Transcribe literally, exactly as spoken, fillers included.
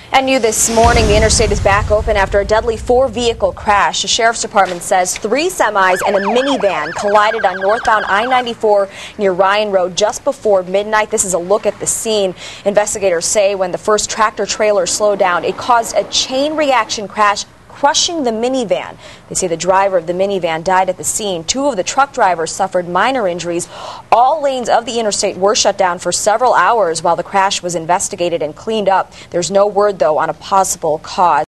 And new this morning, the interstate is back open after a deadly four-vehicle crash. The Sheriff's Department says three semis and a minivan collided on northbound I ninety-four near Ryan Road just before midnight. This is a look at the scene. Investigators say when the first tractor-trailer slowed down, it caused a chain reaction crash, crushing the minivan. They say the driver of the minivan died at the scene. Two of the truck drivers suffered minor injuries. All lanes of the interstate were shut down for several hours while the crash was investigated and cleaned up. There's no word, though, on a possible cause.